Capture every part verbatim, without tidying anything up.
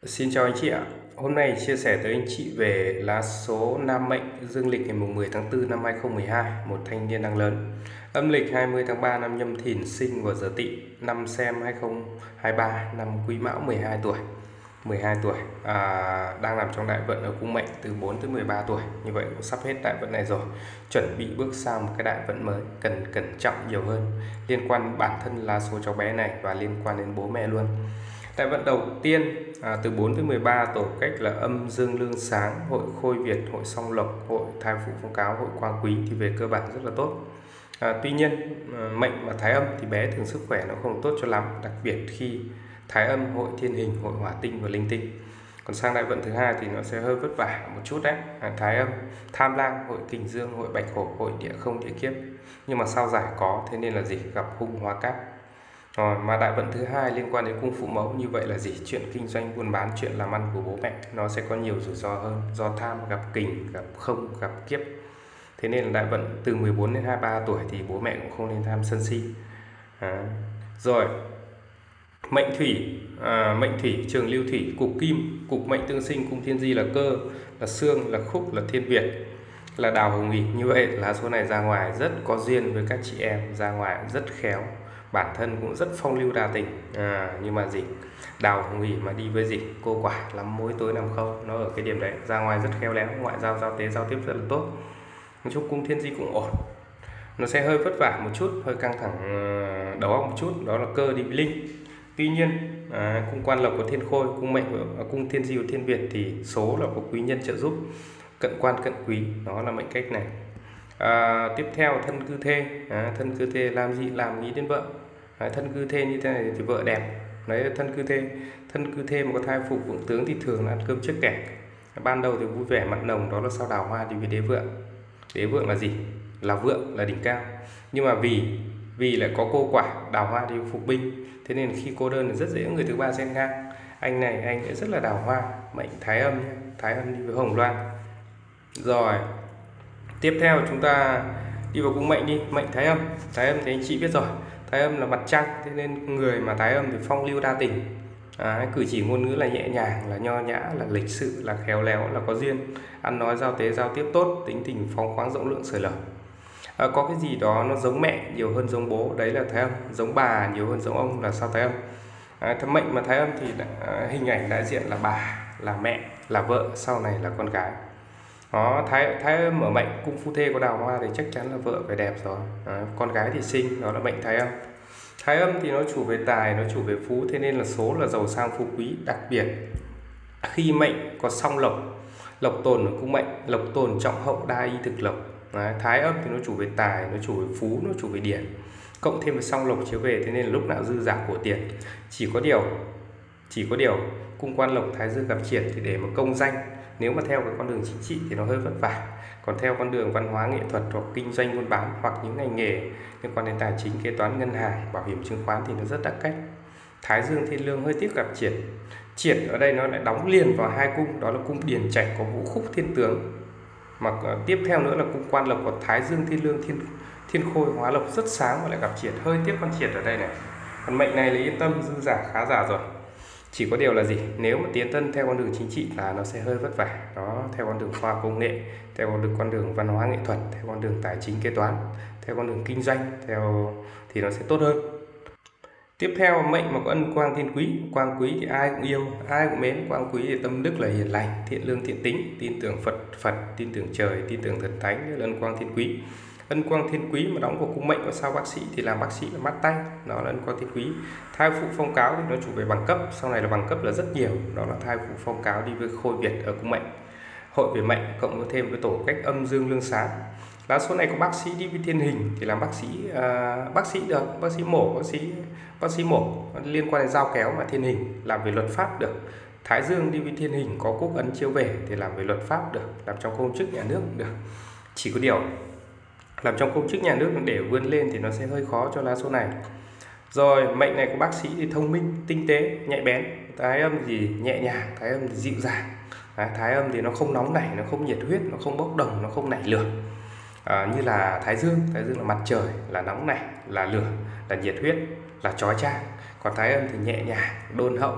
Xin chào anh chị ạ. Hôm nay chia sẻ tới anh chị về lá số nam mệnh dương lịch ngày mười tháng tư năm hai không một hai, một thanh niên đang lớn. Âm lịch hai mươi tháng ba năm Nhâm Thìn, sinh vào giờ Tỵ, năm Xem hai không hai ba, năm Quý Mão, mười hai tuổi. mười hai tuổi, à, đang làm trong đại vận ở cung mệnh từ bốn tới mười ba tuổi. Như vậy cũng sắp hết đại vận này rồi, chuẩn bị bước sang một cái đại vận mới, cần cẩn trọng nhiều hơn liên quan đến bản thân lá số cháu bé này và liên quan đến bố mẹ luôn. Đại vận đầu tiên à, từ bốn tới mười ba, tổ cách là âm dương lương sáng, hội khôi Việt, hội song lộc, hội thai phụ phong cáo, hội quang quý thì về cơ bản rất là tốt. À, tuy nhiên à, mệnh mà thái âm thì bé thường sức khỏe nó không tốt cho lắm, đặc biệt khi thái âm hội thiên hình, hội hỏa tinh và linh tinh. Còn sang đại vận thứ hai thì nó sẽ hơi vất vả một chút đấy. À, thái âm tham lang, hội kình dương, hội bạch hổ, hội địa không, địa kiếp, nhưng mà sao giải có, thế nên là gì, gặp hung hóa cát. Rồi, mà đại vận thứ hai liên quan đến cung phụ mẫu, như vậy là gì, chuyện kinh doanh buôn bán, chuyện làm ăn của bố mẹ nó sẽ có nhiều rủi ro hơn, do tham gặp kình, gặp không, gặp kiếp. Thế nên là đại vận từ mười bốn đến hai mươi ba tuổi thì bố mẹ cũng không nên tham sân si. À, rồi mệnh thủy, à, mệnh thủy trường lưu thủy, cục kim, cục mệnh tương sinh, cung thiên di là cơ, là xương, là khúc, là thiên việt, là đào hồng ỷ. Như vậy lá số này ra ngoài rất có duyên với các chị em, ra ngoài rất khéo, bản thân cũng rất phong lưu đa tình. À, nhưng mà gì, đào hồng ỷ mà đi với gì, cô quả lắm mối tối nằm khâu, nó ở cái điểm đấy, ra ngoài rất khéo léo, ngoại giao giao tế giao tiếp rất là tốt. Nói chung cung thiên di cũng ổn, nó sẽ hơi vất vả một chút, hơi căng thẳng đầu óc một chút, đó là cơ đi với linh. Tuy nhiên à, cung quan lộc của thiên khôi, cung mệnh của cung thiên di của thiên việt thì số là có quý nhân trợ giúp, cận quan cận quý, đó là mệnh cách này. À, tiếp theo thân cư thê, à, thân cư thê làm gì, làm nghĩ đến vợ. À, thân cư thê như thế này thì vợ đẹp. Đấy, thân cư thê, thân cư thê mà có thai phụ vượng tướng thì thường là ăn cơm trước kẻ. Ban đầu thì vui vẻ mặn nồng, đó là sao đào hoa đi với đế vượng. Đế vượng là gì, là vượng, là đỉnh cao. Nhưng mà vì vì lại có cô quả, đào hoa đi phục binh, thế nên khi cô đơn thì rất dễ người thứ ba xen ngang. Anh này anh ấy rất là đào hoa, mệnh thái âm, thái âm đi với hồng loan. Rồi tiếp theo chúng ta đi vào cung mệnh đi, mệnh thái âm. Thái âm thì anh chị biết rồi, thái âm là mặt trăng, thế nên người mà thái âm thì phong lưu đa tình, à, cử chỉ ngôn ngữ là nhẹ nhàng, là nho nhã, là lịch sự, là khéo léo, là có duyên, ăn nói giao tế giao tiếp tốt, tính tình phóng khoáng rộng lượng sởi lởi. À, có cái gì đó nó giống mẹ nhiều hơn giống bố, đấy là thái âm. Giống bà nhiều hơn giống ông là sao thái âm. À, thâm mệnh mà thái âm thì à, hình ảnh đại diện là bà, là mẹ, là vợ, sau này là con gái. Đó, thái thái âm ở mệnh cung phu thê có đào hoa thì chắc chắn là vợ phải đẹp rồi. À, con gái thì xinh, đó là mệnh thái âm. Thái âm thì nó chủ về tài, nó chủ về phú, thế nên là số là giàu sang phú quý. Đặc biệt khi mệnh có song lộc, lộc tồn ở cung mệnh, lộc tồn trọng hậu đa y thực lộc. Đấy, thái âm thì nó chủ về tài, nó chủ về phú, nó chủ về điển, cộng thêm với song lộc chiếu về, thế nên là lúc nào dư giả của tiền. Chỉ có điều chỉ có điều cung quan lộc thái dương gặp triển thì để mà công danh, nếu mà theo cái con đường chính trị thì nó hơi vất vả, còn theo con đường văn hóa nghệ thuật hoặc kinh doanh buôn bán hoặc những ngành nghề liên quan đến tài chính, kế toán, ngân hàng, bảo hiểm chứng khoán thì nó rất đắt cách. Thái dương thiên lương hơi tiếc gặp triển. Triển ở đây nó lại đóng liền vào hai cung, đó là cung điển trạch có vũ khúc thiên tướng, mà tiếp theo nữa là cung quan lộc có thái dương thiên lương, thiên thiên khôi hóa lộc rất sáng mà lại gặp triển, hơi tiếc con triển ở đây này. Còn mệnh này là yên tâm, dư giả khá giả rồi. Chỉ có điều là gì, nếu mà tiến thân theo con đường chính trị là nó sẽ hơi vất vả. Đó, theo con đường khoa công nghệ, theo con đường con đường văn hóa nghệ thuật, theo con đường tài chính kế toán, theo con đường kinh doanh, theo thì nó sẽ tốt hơn. Tiếp theo mệnh mà có ân quang thiên quý, quang quý thì ai cũng yêu, ai cũng mến. Quang quý thì tâm đức là hiền lành, thiện lương, thiện tính, tin tưởng Phật, Phật tin tưởng trời, tin tưởng thần thánh, là ân quang thiên quý. Ân quang thiên quý mà đóng vào cung mệnh của sao bác sĩ thì làm bác sĩ là mắt tay, đó là ân quang thiên quý. Thai phụ phong cáo thì nó chủ về bằng cấp, sau này là bằng cấp là rất nhiều, đó là thai phụ phong cáo đi với khôi Việt ở cung mệnh. Hội về mệnh cộng với thêm với tổ cách âm dương lương sáng. Lá số này có bác sĩ đi với thiên hình thì làm bác sĩ, à, bác sĩ được, bác sĩ mổ, bác sĩ bác sĩ mổ liên quan đến dao kéo mà thiên hình, làm về luật pháp được. Thái dương đi với thiên hình có quốc ấn chiếu về thì làm về luật pháp được, làm trong công chức nhà nước được. Chỉ có điều làm trong công chức nhà nước để vươn lên thì nó sẽ hơi khó cho lá số này. Rồi mệnh này của bác sĩ thì thông minh, tinh tế, nhạy bén. Thái âm thì nhẹ nhàng, thái âm thì dịu dàng. Đấy, thái âm thì nó không nóng nảy, nó không nhiệt huyết, nó không bốc đồng, nó không nảy lửa. À, như là thái dương, thái dương là mặt trời, là nóng nảy, là lửa, là nhiệt huyết, là chói chang. Còn thái âm thì nhẹ nhàng, đôn hậu,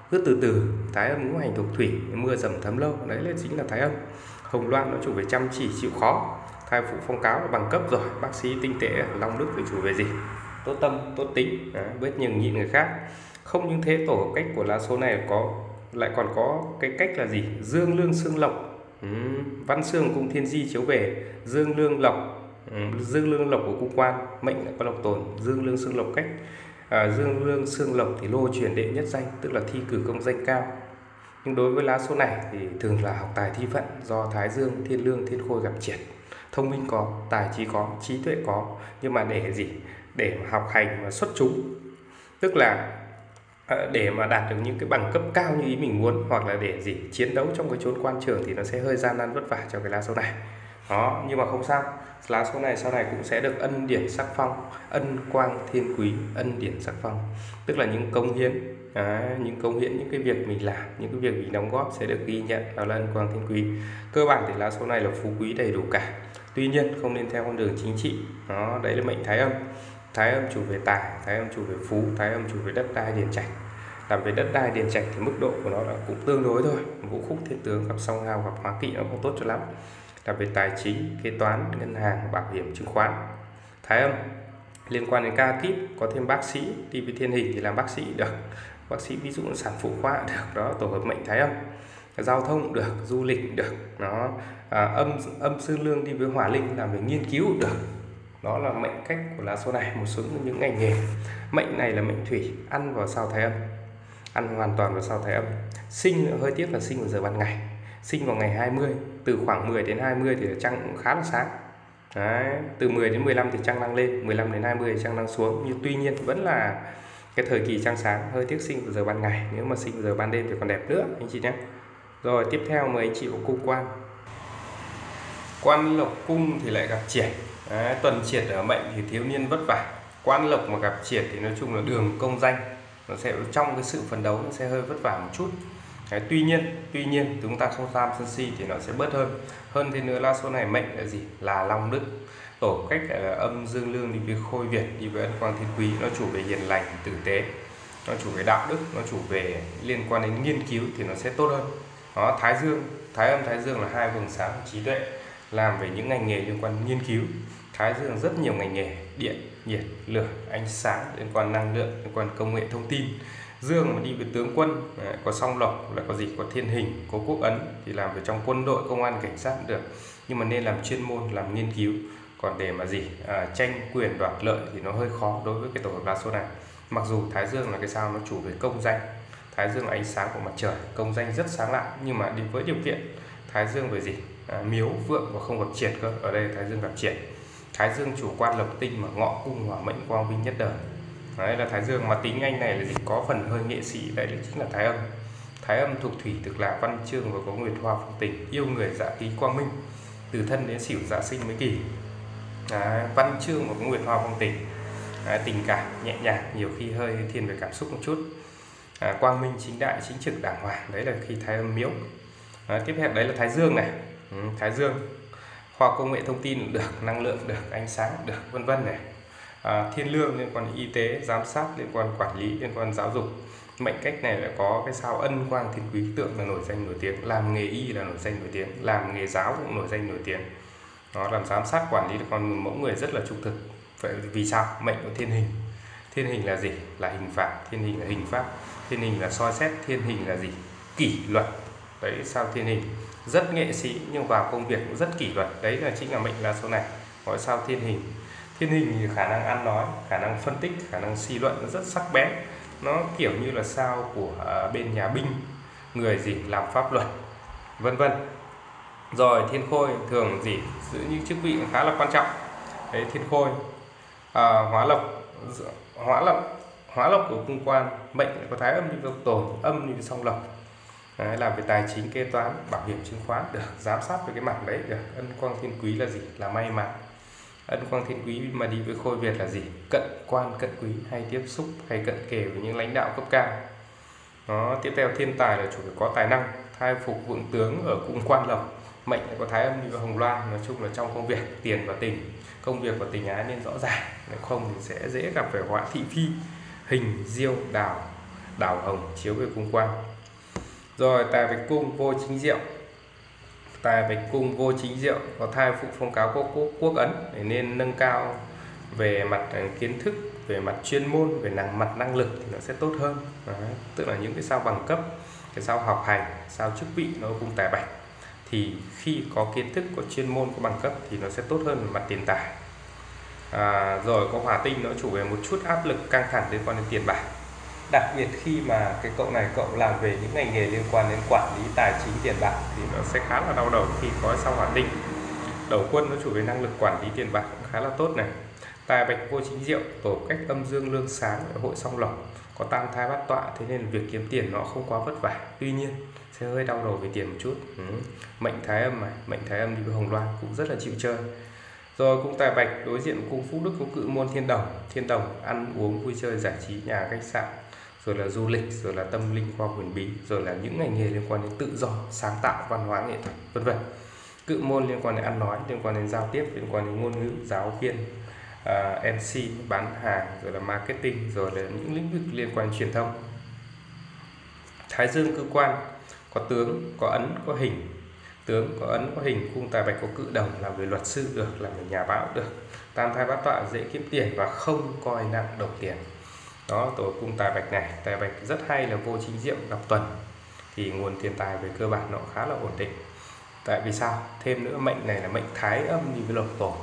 cứ từ từ. Thái âm ngũ hành thuộc thủy, mưa dầm thấm lâu, đấy là chính là thái âm. Hồng Loan nó chủ về chăm chỉ chịu khó. Thai phụ phong cáo là bằng cấp rồi. Bác sĩ tinh tế Long Đức thì chủ về gì? Tốt tâm, tốt tính, đấy, biết nhường nhịn người khác. Không những thế, tổ hợp cách của lá số này có lại còn có cái cách là gì? Dương lương xương lộc. Ừ, văn xương cung thiên di chiếu về dương lương lộc. Ừ, dương lương lộc của cung quan, mệnh lại có lộc tồn, dương lương xương lộc cách. À, dương lương xương lộc thì lô chuyển đệ nhất danh, tức là thi cử công danh cao. Nhưng đối với lá số này thì thường là học tài thi phận, do thái dương thiên lương thiên khôi gặp triệt. Thông minh có, tài trí có, trí tuệ có, nhưng mà để gì? Để mà học hành mà xuất chúng, tức là để mà đạt được những cái bằng cấp cao như ý mình muốn, hoặc là để gì chiến đấu trong cái chốn quan trường thì nó sẽ hơi gian nan vất vả cho cái lá số này đó. Nhưng mà không sao, lá số này sau này cũng sẽ được ân điển sắc phong, ân quang thiên quý. Ân điển sắc phong tức là những công hiến, à, những công hiến, những cái việc mình làm, những cái việc mình đóng góp sẽ được ghi nhận, đó là ân quang thiên quý. Cơ bản thì lá số này là phú quý đầy đủ cả, tuy nhiên không nên theo con đường chính trị đó. Đấy là mệnh thái âm. Thái âm chủ về tài, thái âm chủ về phú, thái âm chủ về đất đai điền trạch. Làm về đất đai điền trạch thì mức độ của nó là cũng tương đối thôi. Vũ khúc thiên tướng gặp song hào gặp hóa kỵ nó không tốt cho lắm. Làm về tài chính, kế toán, ngân hàng, bảo hiểm, chứng khoán. Thái âm liên quan đến ca kíp, có thêm bác sĩ, đi với thiên hình thì làm bác sĩ được. Bác sĩ ví dụ sản phụ khoa được, đó tổ hợp mệnh thái âm. Giao thông được, du lịch được, nó à, âm âm sư lương đi với hỏa linh, làm về nghiên cứu được. Đó là mệnh cách của lá số này, một số những ngành nghề. Mệnh này là mệnh thủy, ăn vào sao thái âm, ăn hoàn toàn vào sao thái âm. Sinh hơi tiếc là sinh vào giờ ban ngày, sinh vào ngày hai mươi, từ khoảng mười đến hai mươi thì trăng cũng khá là sáng. Đấy, từ mười đến mười lăm thì trăng đang lên, mười lăm đến hai mươi thì trăng đang xuống, nhưng tuy nhiên vẫn là cái thời kỳ trăng sáng. Hơi tiếc sinh vào giờ ban ngày, nếu mà sinh vào giờ ban đêm thì còn đẹp nữa anh chị nhé. Rồi tiếp theo mời anh chị vào cung quan. Quan lộc cung thì lại gặp triển. Đấy, tuần triệt ở mệnh thì thiếu niên vất vả. Quan lộc mà gặp triển thì nói chung là đường công danh, nó sẽ trong cái sự phấn đấu nó sẽ hơi vất vả một chút. Đấy, tuy nhiên tuy nhiên chúng ta không tham sân si thì nó sẽ bớt hơn. Hơn thế nữa, lá số này mệnh là gì? Là Long Đức. Tổ cách là âm dương lương đi với khôi Việt, đi với ân quang thiên quý. Nó chủ về hiền lành, tử tế, nó chủ về đạo đức, nó chủ về liên quan đến nghiên cứu thì nó sẽ tốt hơn. Đó, thái dương, thái âm thái dương là hai vầng sáng trí tuệ, làm về những ngành nghề liên quan đến nghiên cứu. Thái dương rất nhiều ngành nghề, điện, nhiệt, lửa, ánh sáng, liên quan năng lượng, liên quan công nghệ thông tin. Dương mà đi với tướng quân, có song lộc, lại có gì, có thiên hình, có quốc ấn thì làm về trong quân đội, công an, cảnh sát được, nhưng mà nên làm chuyên môn, làm nghiên cứu. Còn để mà gì à, tranh quyền đoạt lợi thì nó hơi khó đối với cái tổ hợp lá số này. Mặc dù thái dương là cái sao nó chủ về công danh, thái dương là ánh sáng của mặt trời, công danh rất sáng lạng, nhưng mà đi với điều kiện thái dương về gì à, miếu vượng và không gặp triệt cơ. Ở đây thái dương gặp triệt. Thái dương chủ quan lộc tinh mà ngọ cung hỏa mệnh quang vinh nhất đời. Đấy là thái dương, mà tính anh này là gì, có phần hơi nghệ sĩ, đấy là chính là thái âm. Thái âm thuộc thủy, tức là văn chương và có nguyệt hoa phong tình, yêu người dạ khí quang minh, từ thân đến xỉu dạ sinh mấy kỳ. Đấy, văn chương và có nguyệt hoa phong tình. Đấy, tình cảm nhẹ nhàng, nhiều khi hơi thiên về cảm xúc một chút. À, quang minh chính đại, chính trực, đàng hoàng, đấy là khi thái âm miếu. À, tiếp theo đấy là thái dương này. Ừ, thái dương khoa công nghệ thông tin được, năng lượng được, ánh sáng được, vân vân này. À, thiên lương liên quan đến y tế, giám sát, liên quan quản lý, liên quan giáo dục. Mệnh cách này lại có cái sao ân quang thiên quý, tượng là nổi danh nổi tiếng, làm nghề y là nổi danh nổi tiếng, làm nghề giáo cũng nổi danh nổi tiếng. Nó làm giám sát quản lý được con mẫu người rất là trung thực. Vậy vì sao? Mệnh của thiên hình. Thiên hình là gì? Là hình phạt. Thiên hình là hình pháp. Thiên hình là soi xét. Thiên hình là gì? Kỷ luật. Đấy, sao thiên hình rất nghệ sĩ nhưng vào công việc cũng rất kỷ luật. Đấy là chính là mệnh lá số này, gọi sao thiên hình. Thiên hình thì khả năng ăn nói, khả năng phân tích, khả năng suy luận nó rất sắc bén. Nó kiểu như là sao của uh, bên nhà binh, người gì làm pháp luật, vân vân. Rồi thiên khôi thường gì giữ những chức vị khá là quan trọng. Đấy, thiên khôi à, hóa lộc, hóa lộc, hóa lộc của cung quan, mệnh có thái âm như độc tồn, âm như song lộc. Đấy, làm về tài chính, kế toán, bảo hiểm, chứng khoán được, giám sát về cái mảng đấy được. Ân quang thiên quý là gì? Là may mắn. Ân quang thiên quý mà đi với khôi Việt là gì? Cận quan, cận quý, hay tiếp xúc, hay cận kề với những lãnh đạo cấp cao. Đó, tiếp theo thiên tài là chủ phải có tài năng, thai phục vượng tướng ở cung quan lộc. Mệnh có thái âm như hồng loan, nói chung là trong công việc, tiền và tình, công việc và tình ái nên rõ ràng, nếu không thì sẽ dễ gặp phải họa thị phi, hình diêu đào, đào hồng chiếu về cung quang. Rồi tài bạch cung vô chính diệu, tài bạch cung vô chính diệu có thai phụ phong cáo quốc, quốc, quốc ấn, để nên nâng cao về mặt kiến thức, về mặt chuyên môn, về năng mặt năng lực thì nó sẽ tốt hơn. Đấy, tức là những cái sao bằng cấp, cái sao học hành, sao chức vị nó cung tài bạch thì khi có kiến thức, có chuyên môn, có bằng cấp thì nó sẽ tốt hơn về mặt tiền tài. À, rồi có hỏa tinh nó chủ về một chút áp lực căng thẳng liên quan đến tiền bạc, đặc biệt khi mà cái cậu này cậu làm về những ngành nghề liên quan đến quản lý tài chính tiền bạc thì nó sẽ khá là đau đầu khi có sao hỏa tinh. Đầu quân nó chủ về năng lực quản lý tiền bạc cũng khá là tốt này. Tài bạch vô chính diệu, tổ cách âm dương lương sáng, hội song lộc, có tam thai bát tọa, thế nên việc kiếm tiền nó không quá vất vả, tuy nhiên sẽ hơi đau đầu về tiền một chút. Ừ. Mệnh thái âm này, mệnh thái âm đi với hồng loan cũng rất là chịu chơi. Rồi cung tài bạch đối diện cung phúc đức có cự môn thiên đồng, thiên đồng ăn uống vui chơi giải trí, nhà khách sạn, rồi là du lịch, rồi là tâm linh khoa huyền bí, rồi là những ngành nghề liên quan đến tự do, sáng tạo, văn hóa nghệ thuật, vân vân. Cự môn liên quan đến ăn nói, liên quan đến giao tiếp, liên quan đến ngôn ngữ, giáo viên, uh, em xê, bán hàng, rồi là marketing, rồi là những lĩnh vực liên quan đến truyền thông. Thái dương cư quan có tướng, có ấn, có hình. Tướng có ấn, có hình, cung tài bạch có cự đồng, làm về luật sư được, làm về nhà báo được. Tam thai bát tọa dễ kiếm tiền và không coi nặng đồng tiền. Đó, tổ cung tài bạch này, tài bạch rất hay là vô chính diệu gặp tuần thì nguồn tiền tài về cơ bản nó khá là ổn định. Tại vì sao? Thêm nữa mệnh này là mệnh thái âm đi với lộc tổ.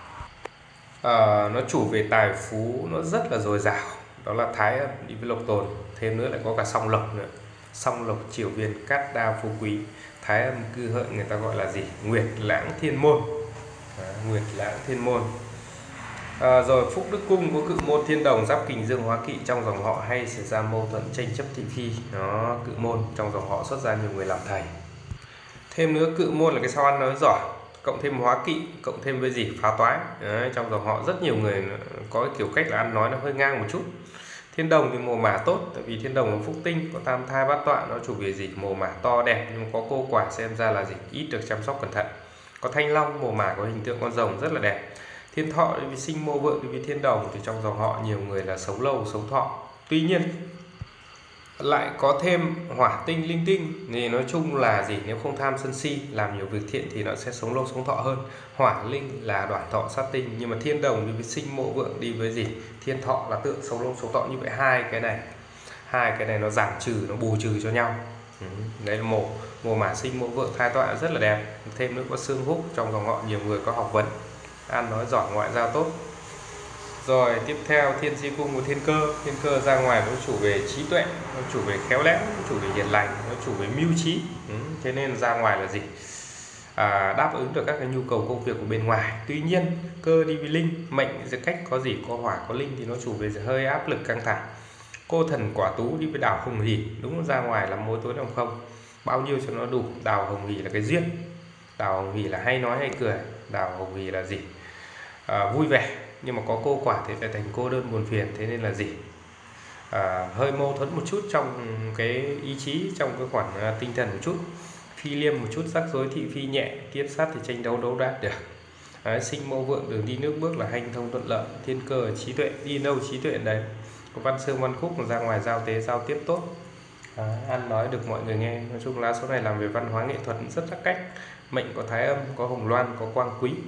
À, nó chủ về tài phú nó rất là dồi dào, đó là thái âm đi với lộc tồn, thêm nữa lại có cả song lộc nữa, song lộc triều viên cát đa phú quý. Thái âm cư hợi người ta gọi là gì? Nguyệt lãng thiên môn. À, Nguyệt lãng thiên môn. À, rồi phúc đức cung có cự môn thiên đồng giáp kình dương hóa kỵ, trong dòng họ hay xảy ra mâu thuẫn tranh chấp thị phi. Nó cự môn trong dòng họ xuất ra nhiều người làm thầy. Thêm nữa cự môn là cái sao ăn nói giỏi, cộng thêm hóa kỵ, cộng thêm với gì? Phá toái. Đấy, trong dòng họ rất nhiều người có cái kiểu cách là ăn nói nó hơi ngang một chút. Thiên đồng thì mồ mả tốt, tại vì thiên đồng là phúc tinh, có tam thai bát tọa, nó chủ về gì? Mồ mả to đẹp, nhưng có cô quả xem ra là gì? Ít được chăm sóc cẩn thận. Có thanh long, mồ mả có hình tượng con rồng rất là đẹp. Thiên thọ vì sinh mô vượng vì thiên đồng thì trong dòng họ nhiều người là sống lâu, sống thọ. Tuy nhiên lại có thêm hỏa tinh, linh tinh thì nói chung là gì? Nếu không tham sân si, làm nhiều việc thiện thì nó sẽ sống lâu sống thọ hơn. Hỏa linh là đoản thọ sát tinh, nhưng mà thiên đồng đi với sinh mộ vượng đi với gì? Thiên thọ là tượng sống lâu sống thọ, như vậy hai cái này, hai cái này nó giảm trừ, nó bù trừ cho nhau. Ừ. Đấy là mộ mộ mả sinh mộ vượng thai tọa rất là đẹp. Thêm nữa có xương húc, trong dòng họ nhiều người có học vấn, ăn nói giỏi, ngoại giao tốt. Rồi tiếp theo thiên di cung của thiên cơ, thiên cơ ra ngoài nó chủ về trí tuệ, nó chủ về khéo léo, nó chủ về hiền lành, nó chủ về mưu trí. Ừ, thế nên ra ngoài là gì? À, đáp ứng được các cái nhu cầu công việc của bên ngoài. Tuy nhiên cơ đi với linh, mệnh giữa cách có gì? Có hỏa có linh thì nó chủ về hơi áp lực căng thẳng. Cô thần quả tú đi với đảo hồng hỷ, đúng ra ngoài là mối tối đồng không, bao nhiêu cho nó đủ. Đào hồng hỷ là cái duyên, đào hồng hỷ là hay nói hay cười, đào hồng hỷ là gì? À, vui vẻ, nhưng mà có cô quả thì phải thành cô đơn buồn phiền, thế nên là gì? À, hơi mâu thuẫn một chút trong cái ý chí, trong cái khoản uh, tinh thần một chút, phi liêm một chút, rắc rối thị phi nhẹ, kiếp sát thì tranh đấu đấu đạt được. À, sinh mâu vượng đường đi nước bước là hanh thông thuận lợi, thiên cơ trí tuệ, đi đâu trí tuệ đấy. Có văn xương văn khúc mà ra ngoài giao tế giao tiếp tốt, à, ăn nói được mọi người nghe. Nói chung là số này làm về văn hóa nghệ thuật rất là cách. Mệnh có thái âm, có hồng loan, có quang quý,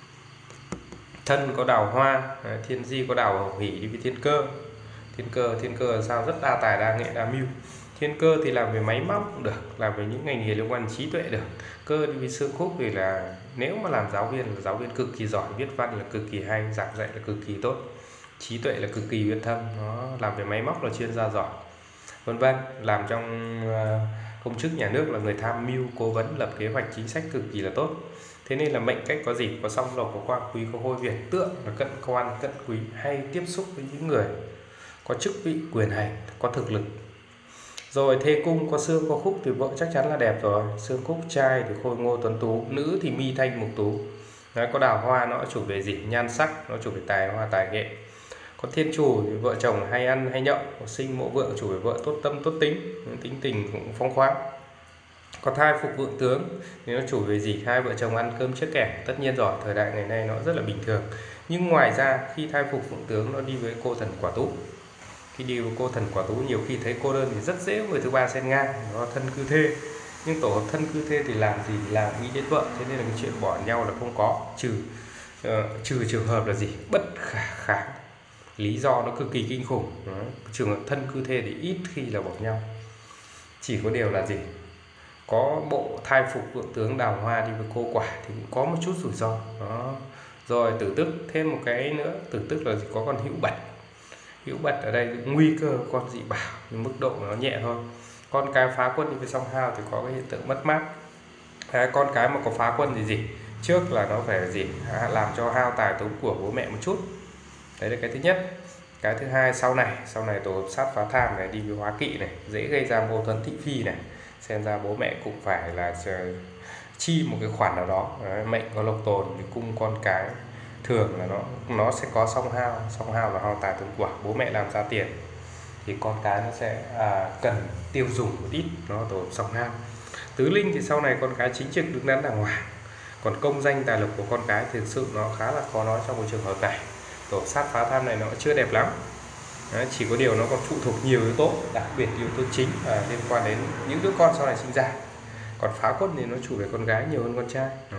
thân có đào hoa, à, thiên di có đào hồng hỷ đi với thiên cơ. Thiên cơ thiên cơ là sao? Rất đa tài đa nghệ đa mưu. Thiên cơ thì làm về máy móc cũng được, làm về những ngành nghề liên quan trí tuệ được. Cơ đi với xương khúc thì là nếu mà làm giáo viên là giáo viên cực kỳ giỏi, viết văn là cực kỳ hay, giảng dạy là cực kỳ tốt, trí tuệ là cực kỳ uyên thâm. Nó làm về máy móc là chuyên gia giỏi, vân vân. Làm trong công chức nhà nước là người tham mưu, cố vấn, lập kế hoạch chính sách cực kỳ là tốt. Thế nên là mệnh cách có gì? Có song lộc, có quang quý, có hôi việt, tượng là cận quan, cận quý, hay tiếp xúc với những người có chức vị quyền hành, có thực lực. Rồi thê cung có xương có khúc thì vợ chắc chắn là đẹp rồi. Xương khúc trai thì khôi ngô tuấn tú, nữ thì mi thanh mục tú. Đấy, có đào hoa nó chủ về gì? Nhan sắc, nó chủ về tài hoa tài nghệ. Có thiên chủ thì vợ chồng hay ăn hay nhậu. Có sinh mộ vượng chủ về vợ tốt tâm tốt tính, tính tình cũng phóng khoáng. Có thai phục vượng tướng thì nó chủ về gì? Hai vợ chồng ăn cơm trước kẻ, tất nhiên rồi, thời đại ngày nay nó rất là bình thường. Nhưng ngoài ra khi thai phục vượng tướng nó đi với cô thần quả tú, Khi đi với cô thần quả tú nhiều khi thấy cô đơn thì rất dễ người thứ ba xen ngang, nó thân cư thê. Nhưng tổ hợp thân cư thê thì làm gì làm nghĩ đến vợ, thế nên là cái chuyện bỏ nhau là không có, trừ uh, trừ trường hợp là gì bất khả kháng, lý do nó cực kỳ kinh khủng. Đó. Trường hợp thân cư thê thì ít khi là bỏ nhau, chỉ có điều là gì có bộ thai phục vượng tướng đào hoa đi với cô quả thì cũng có một chút rủi ro. Đó. Rồi tử tức, thêm một cái nữa, tử tức là có con hữu bật. Hữu bật ở đây nguy cơ con dị bảo, nhưng mức độ nó nhẹ thôi. Con cái phá quân đi với song hao thì có cái hiện tượng mất mát. Đấy, con cái mà có phá quân thì gì trước là nó phải gì à, làm cho hao tài tốn của bố mẹ một chút. Đấy là cái thứ nhất. Cái thứ hai, sau này sau này tổ hợp sát phá tham này đi với hóa kỵ này dễ gây ra mâu thuẫn thị phi này, xem ra bố mẹ cũng phải là chi một cái khoản nào đó. Đấy, mệnh có lộc tồn thì cung con cái thường là nó nó sẽ có song hao, song hao là hao tài tốn của, bố mẹ làm ra tiền thì con cái nó sẽ à, cần tiêu dùng một ít, nó tổ hợp song hao. Tứ linh thì sau này con cái chính trực đứng đắn đàng hoàng, còn công danh tài lộc của con cái thực sự nó khá là khó nói trong một trường hợp này. Tổ sát phá tham này nó chưa đẹp lắm. Đấy, chỉ có điều nó còn phụ thuộc nhiều yếu tố, đặc biệt yếu tố chính à, liên quan đến những đứa con sau này sinh ra. Còn phá quân thì nó chủ về con gái nhiều hơn con trai. Đó.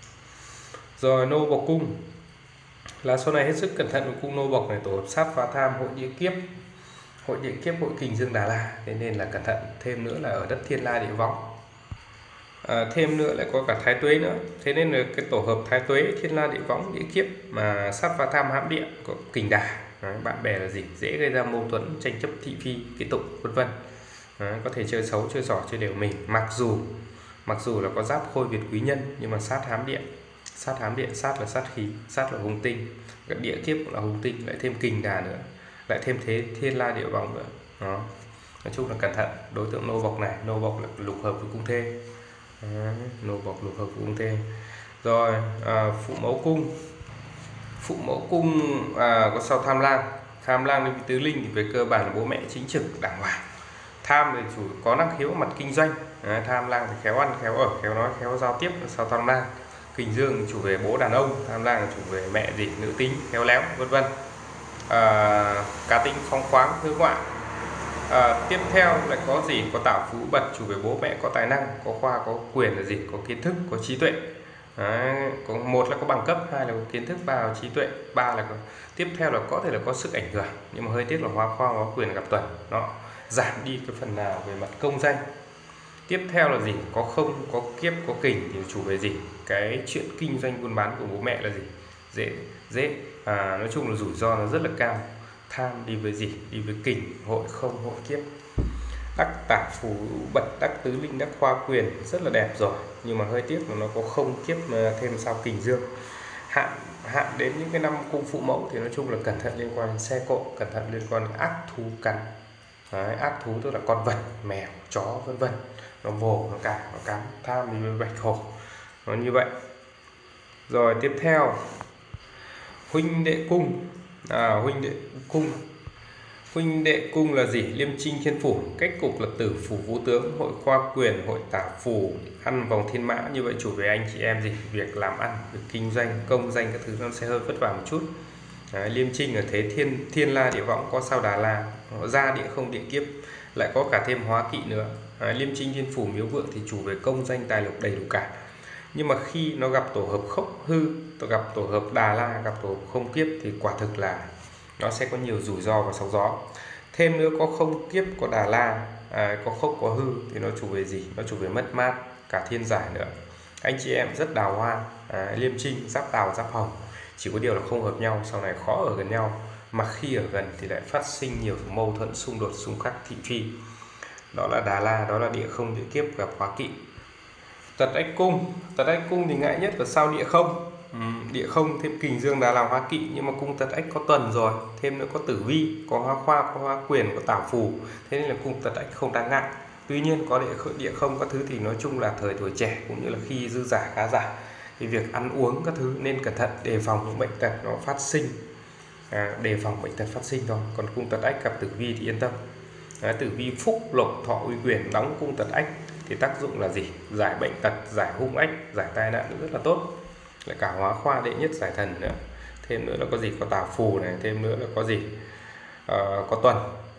Rồi nô bộc cung là sau này hết sức cẩn thận với cung nô bộc này, tổ hợp sát phá tham, hội địa kiếp, hội địa kiếp, hội kình dương Đà La, thế nên là cẩn thận. Thêm nữa là ở đất thiên la địa võng. À, thêm nữa lại có cả thái tuế nữa, thế nên là cái tổ hợp thái tuế, thiên la địa võng, địa kiếp mà sát phá tham hãm địa có kình đà. Đấy, bạn bè là gì dễ gây ra mâu thuẫn, tranh chấp thị phi, kế tục vân vân. Có thể chơi xấu, chơi giỏi, chơi đều mình. Mặc dù mặc dù là có giáp khôi việt quý nhân nhưng mà sát hám địa, sát hám địa, sát là sát khí, sát là hung tinh, cái địa kiếp cũng là hung tinh, lại thêm kình đà nữa, lại thêm thế thiên la địa võng nữa. Đó. Nói chung là cẩn thận. Đối tượng nô bộc này, nô bộc là lục hợp với cung thê. Đó. Nô bộc lục hợp với cung thê. Rồi à, phụ mẫu cung, phụ mẫu cung à, có sau tham lang, tham lang với tứ linh thì về cơ bản là bố mẹ chính trực đàng hoàng. Tham thì chủ có năng khiếu mặt kinh doanh. Đấy, tham lang thì khéo ăn, khéo ở, khéo nói, khéo giao tiếp. Sau tham lang kình dương chủ về bố đàn ông, tham lang chủ về mẹ gì nữ tính, khéo léo vân vân. À, cá tính phóng khoáng, hướng ngoại. À, tiếp theo lại có gì có tảo phú bật chủ về bố mẹ có tài năng, có khoa, có quyền là gì có kiến thức, có trí tuệ. Đấy, có một là có bằng cấp, hai là có kiến thức, ba là trí tuệ, ba là có, tiếp theo là có thể là có sức ảnh hưởng, nhưng mà hơi tiếc là hóa khoa, hóa quyền gặp tuần, nó giảm đi cái phần nào về mặt công danh. Tiếp theo là gì có không, có kiếp, có kình thì chủ về gì cái chuyện kinh doanh buôn bán của bố mẹ là gì dễ dễ à, nói chung là rủi ro nó rất là cao. Tham đi với gì đi với kình, hội không, hội kiếp. Đắc tả phú bật, đắc tứ linh, đắc khoa quyền rất là đẹp rồi, nhưng mà hơi tiếc là nó có không kiếp thêm sau kình dương. Hạn hạn đến những cái năm cung phụ mẫu thì nói chung là cẩn thận liên quan đến xe cộ, cẩn thận liên quan đến ác thú cắn. Đấy, ác thú tức là con vật, mèo, chó vân vân, nó vồ, nó cào, nó cắn. Tham đi với bạch hổ, nó như vậy. Rồi tiếp theo huynh đệ cung, à, huynh đệ cung huynh đệ cung là gì liêm trinh thiên phủ, cách cục là tử phủ vũ tướng, hội khoa quyền, hội tả phủ, ăn vòng thiên mã. Như vậy chủ về anh chị em gì việc làm ăn, việc kinh doanh, công danh các thứ nó sẽ hơi vất vả một chút. Đấy, liêm trinh ở thế thiên thiên la địa võng, có sao Đà La, ra địa không địa kiếp, lại có cả thêm hóa kỵ nữa. Đấy, liêm trinh thiên phủ miếu vượng thì chủ về công danh tài lộc đầy đủ cả. Nhưng mà khi nó gặp tổ hợp khốc hư, gặp tổ hợp Đà La, gặp tổ hợp không kiếp thì quả thực là nó sẽ có nhiều rủi ro và sóng gió. Thêm nữa có không kiếp, có Đà La, à, có khốc, có hư thì nó chủ về gì nó chủ về mất mát, cả thiên giải nữa. Anh chị em rất đào hoa, à, liêm trinh giáp đào giáp hồng, chỉ có điều là không hợp nhau, sau này khó ở gần nhau, mà khi ở gần thì lại phát sinh nhiều mâu thuẫn, xung đột, xung khắc, thị phi. Đó là Đà La, đó là địa không địa kiếp gặp hóa kỵ. Tật ách cung, tật ách cung thì ngại nhất là sau địa không. Ừ, địa không thêm kình dương Đà La hóa kỵ, nhưng mà cung tật ách có tuần rồi, thêm nữa có tử vi, có hóa khoa, có hóa quyền, có tảo phù, thế nên là cung tật ách không đáng ngại. Tuy nhiên có địa địa không các thứ thì nói chung là thời tuổi trẻ cũng như là khi dư giả khá giả thì việc ăn uống các thứ nên cẩn thận, đề phòng những bệnh tật nó phát sinh, à, đề phòng bệnh tật phát sinh thôi. Còn cung tật ách gặp tử vi thì yên tâm. Đấy, tử vi phúc lộc thọ uy quyền đóng cung tật ách thì tác dụng là gì giải bệnh tật, giải hung ách, giải tai nạn rất là tốt. Lại cả hóa khoa đệ nhất giải thần nữa. Thêm nữa là có gì có tảo phù này, thêm nữa là có gì à, có tuần.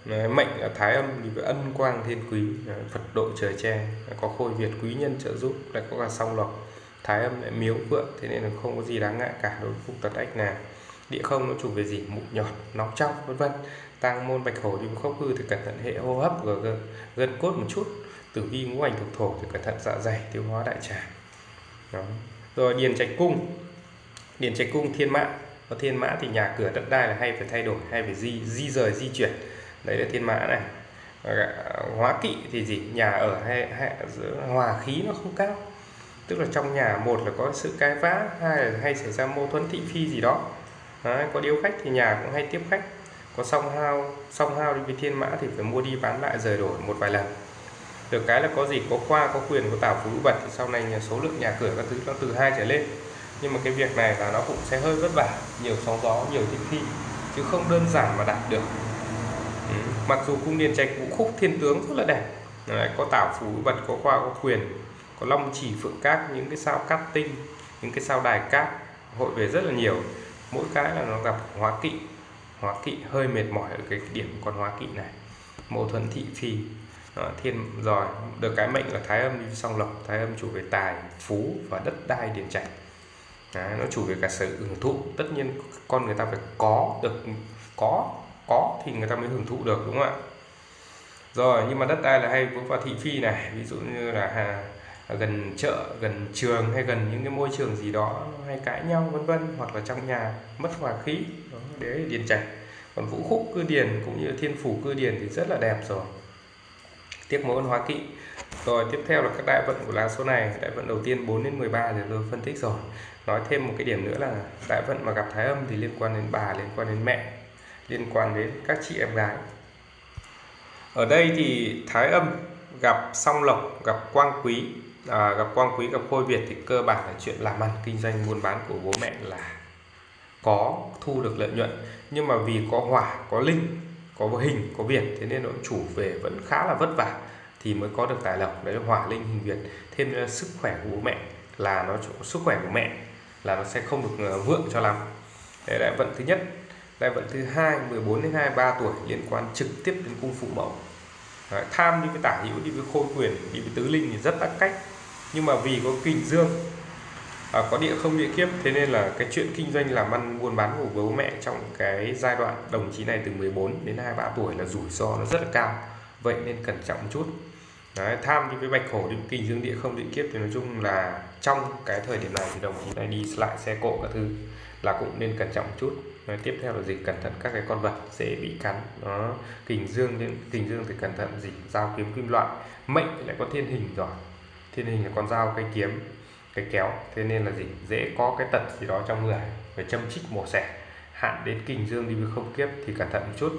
Đấy, mệnh là Thái Âm thì với ân quang thiên quý, đấy, Phật độ trời che, có khôi Việt quý nhân trợ giúp, lại có cả song lộc. Thái Âm lại miếu vượng, thế nên là không có gì đáng ngại cả đối với phúc tật ách nào. Địa không nó chủ về gì? Mụn nhọt, nóng trong, vân vân. Tang môn bạch hổ thì khốc hư thì cẩn thận hệ hô hấp và gân cốt một chút. Tử vi ngũ hành thuộc thổ thì cẩn thận dạ dày, tiêu hóa đại tràng. Đó. Rồi điền trạch cung, điền trạch cung thiên mã. Có thiên mã thì nhà cửa đất đai là hay phải thay đổi, hay phải di di rời di chuyển. Đấy là thiên mã này. Hóa kỵ thì gì? Nhà ở hay, hay hòa khí nó không cao, tức là trong nhà một là có sự cãi vã, hai là hay xảy ra mâu thuẫn thị phi gì đó. Đấy, có điếu khách thì nhà cũng hay tiếp khách. Có song hao, song hao đi với thiên mã thì phải mua đi bán lại rời đổi một vài lần. Được cái là có gì? Có khoa, có quyền, có tảo phú bật thì sau này số lượng nhà cửa các thứ nó từ hai trở lên. Nhưng mà cái việc này là nó cũng sẽ hơi vất vả, nhiều sóng gió, nhiều thị phi, chứ không đơn giản mà đạt được. Ừ. Mặc dù cung điền trạch ngũ khúc thiên tướng rất là đẹp. Đấy, có tảo phú bật, có khoa, có quyền, có long chỉ phượng cát, những cái sao cát tinh, những cái sao đài cát hội về rất là nhiều. Mỗi cái là nó gặp hóa kỵ, hóa kỵ hơi mệt mỏi ở cái điểm con hóa kỵ này, mâu thuẫn thị phi. Đó, thiên rồi được cái mệnh là Thái Âm đi song lộc, Thái Âm chủ về tài phú và đất đai điền trạch. Đấy, nó chủ về cả sở hưởng thụ. Tất nhiên con người ta phải có được, có có thì người ta mới hưởng thụ được, đúng không ạ? Rồi nhưng mà đất đai là hay vướng vào thị phi này, ví dụ như là à, gần chợ, gần trường hay gần những cái môi trường gì đó hay cãi nhau vân vân, hoặc là trong nhà mất hòa khí. Đó, đấy là điền trạch. Còn vũ khúc cư điền cũng như thiên phủ cư điền thì rất là đẹp rồi. Tiếc mỗi hóa kỵ. Rồi tiếp theo là các đại vận của lá số này. Đại vận đầu tiên bốn đến mười ba thì tôi phân tích rồi. Nói thêm một cái điểm nữa là đại vận mà gặp Thái Âm thì liên quan đến bà, liên quan đến mẹ, liên quan đến các chị em gái. Ở đây thì Thái Âm gặp song lộc, gặp quang quý, à, gặp quang quý, gặp khôi Việt thì cơ bản là chuyện làm ăn, kinh doanh, buôn bán của bố mẹ là có thu được lợi nhuận. Nhưng mà vì có hỏa, có linh, có hình, có Việt, thế nên nó chủ về vẫn khá là vất vả thì mới có được tài lộc. Đấy là hỏa linh hình Việt. Thêm là sức khỏe của bố mẹ là nó sức khỏe của mẹ là nó sẽ không được vượng cho lắm. Đấy là đại vận thứ nhất. Đại vận thứ hai, mười bốn đến hai mươi ba tuổi, liên quan trực tiếp đến cung phụ mẫu. Đấy, tham đi với tả hữu, đi với khôi quyền, đi với tứ linh thì rất đắc cách. Nhưng mà vì có kình dương, à, có địa không địa kiếp, thế nên là cái chuyện kinh doanh làm ăn buôn bán của bố mẹ trong cái giai đoạn đồng chí này từ mười bốn đến hai mươi ba tuổi là rủi ro nó rất là cao. Vậy nên cẩn trọng một chút. Đấy, tham đi với bạch hổ, đi với kình dương, địa không địa kiếp thì nói chung là trong cái thời điểm này thì đồng chí này đi lại xe cộ các thứ là cũng nên cẩn trọng một chút. Nói tiếp theo là gì? Cẩn thận các cái con vật dễ bị cắn. Đó, kình dương đến kình dương thì cẩn thận gì? Dao kiếm kim loại. Mệnh lại có thiên hình rồi. Thiên hình là con dao, cây kiếm, cái kéo, thế nên là gì? Dễ có cái tật gì đó trong người, phải châm chích mổ xẻ. Hạn đến kình dương đi với không kiếp thì cẩn thận một chút.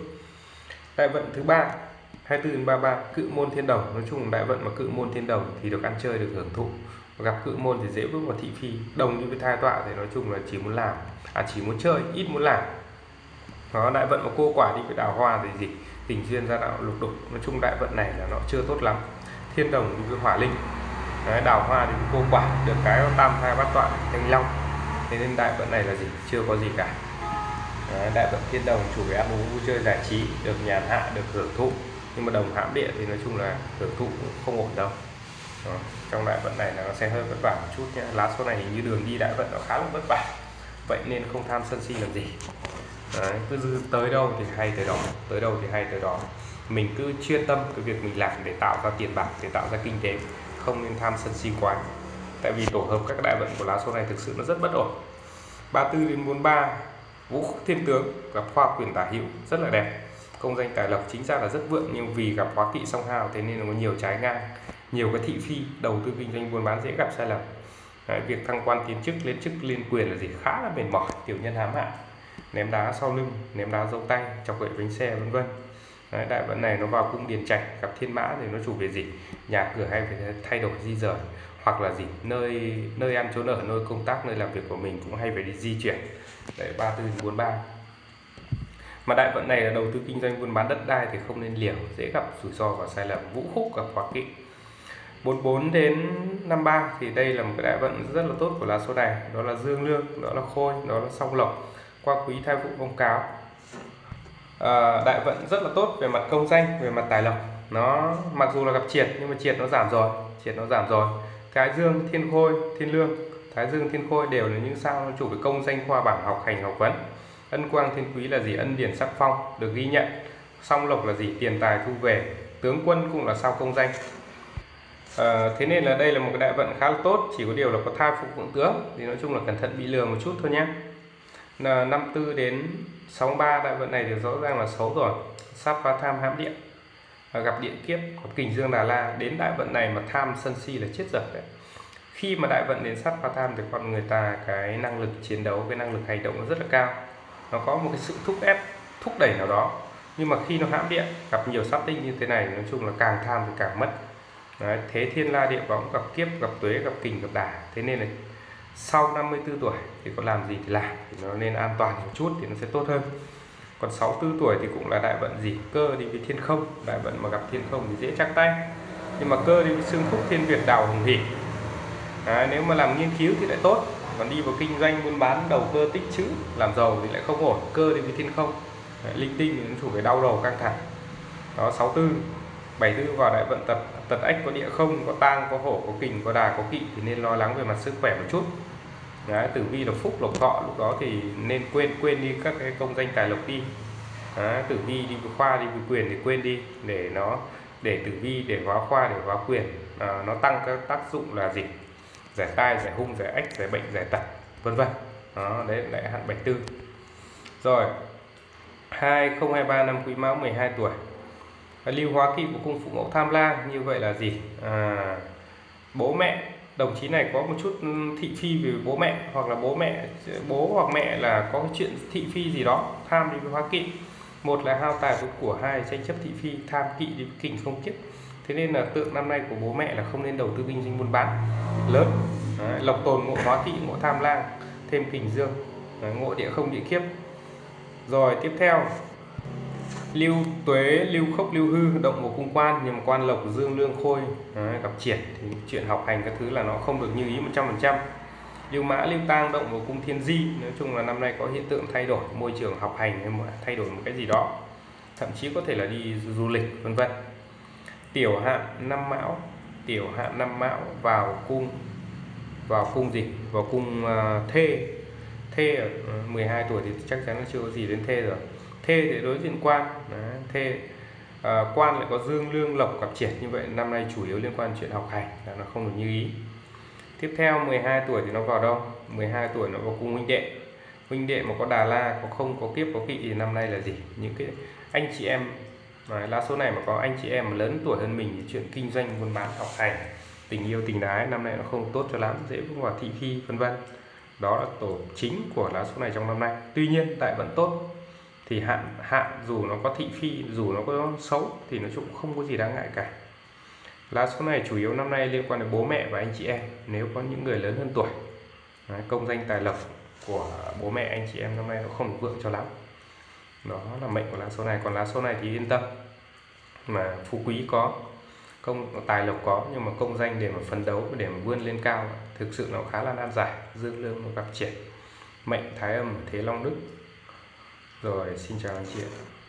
Đại vận thứ ba, hai mươi tư đến ba mươi ba, cự môn thiên đồng. Nói chung đại vận mà cự môn thiên đồng thì được ăn chơi, được hưởng thụ. Gặp cự môn thì dễ bước vào thị phi. Đồng đi với thai tọa thì nói chung là chỉ muốn làm, à chỉ muốn chơi, ít muốn làm. Đó, đại vận mà cô quả đi với đào hoa thì gì? Tình duyên gia đạo lục đục. Nói chung đại vận này là nó chưa tốt lắm. Thiên đồng đi với hỏa linh. Đấy, đào hoa thì cô quả, được cái tam thai bát tọa thanh long. Thế nên đại vận này là gì? Chưa có gì cả. Đấy, đại vận thiên đồng chủ về ăn uống vui chơi giải trí, được nhàn hạ, được hưởng thụ. Nhưng mà đồng hãm địa thì nói chung là hưởng thụ cũng không ổn đâu. Đó, trong đại vận này là nó sẽ hơi vất vả một chút nhé. Lá số này hình như đường đi đại vận nó khá là vất vả, vậy nên không tham sân si làm gì. Đấy, cứ tới đâu thì hay tới đó, tới đâu thì hay tới đó. Mình cứ chuyên tâm cái việc mình làm để tạo ra tiền bạc, để tạo ra kinh tế, không nên tham sân si quá. Tại vì tổ hợp các đại vận của lá số này thực sự nó rất bất ổn. ba mươi tư đến bốn mươi ba, vũ khúc thiên tướng, gặp khoa quyền tả hữu rất là đẹp. Công danh tài lộc chính ra là rất vượng, nhưng vì gặp hóa kỵ song hào thế nên là có nhiều trái ngang, nhiều cái thị phi, đầu tư kinh doanh buôn bán dễ gặp sai lầm. Đấy, việc thăng quan tiến chức, lên chức, lên quyền là gì? Khá là mệt mỏi, tiểu nhân hãm hại, ném đá sau lưng, ném đá dâu tay, chọc gậy bánh xe vân vân. Đại vận này nó vào cung điền trạch, gặp thiên mã thì nó chủ về gì? Nhà cửa hay phải thay đổi di rời, hoặc là gì? Nơi nơi ăn chỗ ở, nơi công tác, nơi làm việc của mình cũng hay phải đi di chuyển. Đấy, ba mươi tư đến bốn mươi ba. Mà đại vận này là đầu tư kinh doanh buôn bán đất đai thì không nên liều, dễ gặp rủi ro và sai lầm. Vũ khúc gặp hóa kỵ. bốn mươi bốn đến năm mươi ba thì đây là một cái đại vận rất là tốt của lá số này, đó là dương lương, đó là khôi, đó là song lộc, qua quý thai phụ vong cáo. À, đại vận rất là tốt về mặt công danh, về mặt tài lộc. Nó mặc dù là gặp triệt nhưng mà triệt nó giảm rồi, triệt nó giảm rồi. Cái dương, thiên khôi, thiên lương, thái dương, thiên khôi đều là những sao nó chủ về công danh, khoa bảng, học hành, học vấn. Ân quang, thiên quý là gì? Ân điển, sắc phong được ghi nhận. Song lộc là gì? Tiền tài thu về. Tướng quân cũng là sao công danh. À, thế nên là đây là một cái đại vận khá là tốt, chỉ có điều là có thai phục vượng tướng thì nói chung là cẩn thận bị lừa một chút thôi nhé. Là năm tư đến sáu ba đại vận này thì rõ ràng là xấu rồi, sắp phá tham hãm điện, à, gặp điện kiếp, có kình dương Đà La. Đến đại vận này mà tham sân si là chết dở đấy. Khi mà đại vận đến sát phá tham thì con người ta cái năng lực chiến đấu, cái năng lực hành động nó rất là cao, nó có một cái sự thúc ép, thúc đẩy nào đó. Nhưng mà khi nó hãm điện, gặp nhiều sát tinh như thế này, nói chung là càng tham thì càng mất. Đấy, thế thiên la địa võng, gặp kiếp, gặp tuế, gặp kình, gặp đả. Thế nên là sau năm mươi tư tuổi thì có làm gì thì làm, thì nó nên an toàn một chút thì nó sẽ tốt hơn. Còn sáu mươi tư tuổi thì cũng là đại vận gì? Cơ đi với thiên không, đại vận mà gặp thiên không thì dễ chắc tay. Nhưng mà cơ đi với xương khúc thiên việt đào hồng hỷ. Đấy, nếu mà làm nghiên cứu thì lại tốt, còn đi vào kinh doanh buôn bán đầu cơ tích trữ làm giàu thì lại không ổn. Cơ đi với thiên không, đấy, linh tinh thì nó chủ về đau đầu căng thẳng. Đó, sáu mươi tư, bảy mươi tư vào đại vận tật, tật ách có địa không, có tang, có hổ, có kình, có đà, có kỵ thì nên lo lắng về mặt sức khỏe một chút. Đấy, tử vi là phúc lộc thọ, lúc đó thì nên quên quên đi các cái công danh tài lộc đi. Đấy, tử vi đi với khoa, đi với quyền thì quên đi, để nó để tử vi để hóa khoa, để hóa quyền, à, nó tăng các tác dụng là gì? Giải tai, giải hung, giải ách, giải bệnh, giải tật, vân vân. Đó, đấy lại hạn bảy mươi tư. Rồi, hai không hai ba năm Quý Mão, mười hai tuổi. Lưu hóa kỵ của cung Phụ Mẫu Tham Lang, như vậy là gì? À, bố mẹ đồng chí này có một chút thị phi về bố mẹ, hoặc là bố mẹ bố hoặc mẹ là có chuyện thị phi gì đó, tham đi với hóa kỵ. Một là hao tài với của, hai tranh chấp thị phi, tham kỵ đi với kình không kiếp. Thế nên là tượng năm nay của bố mẹ là không nên đầu tư kinh doanh buôn bán lớn. Đấy, lộc tồn ngộ hóa kỵ, ngộ tham lang, thêm kình dương. Đấy, ngộ địa không địa kiếp. Rồi tiếp theo lưu tuế, lưu khốc, lưu hư động vào cung quan, nhưng mà quan lộc dương lương khôi. Đấy, gặp triển thì chuyện học hành các thứ là nó không được như ý một trăm phần trăm. Lưu mã, lưu tang động vào cung thiên di, nói chung là năm nay có hiện tượng thay đổi môi trường học hành hay mà thay đổi một cái gì đó, thậm chí có thể là đi du lịch vân vân. Tiểu hạn năm mão, tiểu hạn năm mão vào cung, vào cung gì? Vào cung uh, thê. Thê ở mười hai tuổi thì chắc chắn là chưa có gì đến thê rồi. Thê thì đối diện quan. Đấy, thê à, quan lại có dương lương lộc gặp triển, như vậy năm nay chủ yếu liên quan chuyện học hành là nó không được như ý. Tiếp theo mười hai tuổi thì nó vào đâu? mười hai tuổi nó vào cung huynh đệ. Huynh đệ mà có Đà La, có không, có kiếp, có kỵ thì năm nay là gì? Những cái anh chị em mà lá số này mà có anh chị em mà lớn tuổi hơn mình thì chuyện kinh doanh buôn bán, học hành, tình yêu tình ái năm nay nó không tốt cho lắm, dễ vướng vào thị phi vân vân. Đó là tổ chính của lá số này trong năm nay. Tuy nhiên đại vận tốt thì hạn hạn dù nó có thị phi, dù nó có xấu thì nói chung không có gì đáng ngại cả. Lá số này chủ yếu năm nay liên quan đến bố mẹ và anh chị em, nếu có những người lớn hơn tuổi. Đấy, công danh tài lộc của bố mẹ anh chị em năm nay nó không được vượng cho lắm. Đó là mệnh của lá số này. Còn lá số này thì yên tâm, mà phú quý có, công tài lộc có, nhưng mà công danh để mà phấn đấu, để mà vươn lên cao thực sự nó khá là nan giải. Dương lương nó gặp triển, mệnh thái âm thế long đức. Rồi xin chào anh chị ạ.